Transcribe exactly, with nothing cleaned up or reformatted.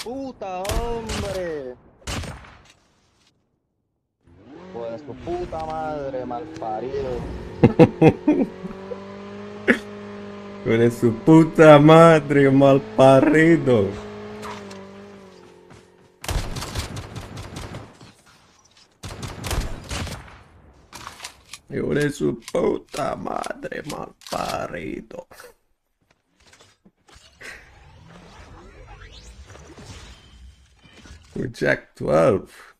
puta, hombre. Pues su puta madre, malparido. Con su puta madre, mal parido. Con su puta madre, mal parido. Jack twelve.